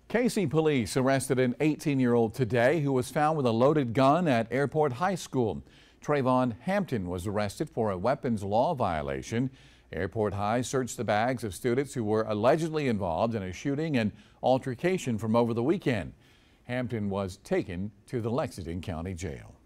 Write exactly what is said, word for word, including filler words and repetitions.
Casey police arrested an eighteen-year-old today who was found with a loaded gun at Airport High School. Trayvon Hampton was arrested for a weapons law violation. Airport High searched the bags of students who were allegedly involved in a shooting and altercation from over the weekend. Hampton was taken to the Lexington County Jail.